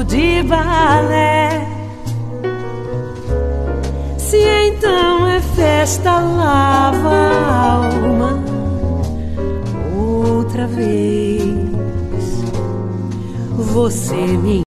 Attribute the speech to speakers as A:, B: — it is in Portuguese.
A: de balé. Se então é festa, lava a alma outra vez. Você me